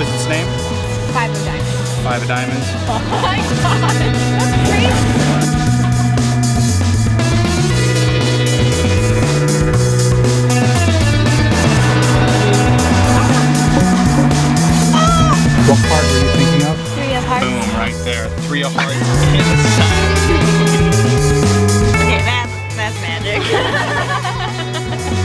was its name? Five of diamonds. Five of diamonds. Oh my god, that's crazy. What card were you thinking of? Three of hearts. Boom, right there. Three of hearts in the sun. Okay, that's magic.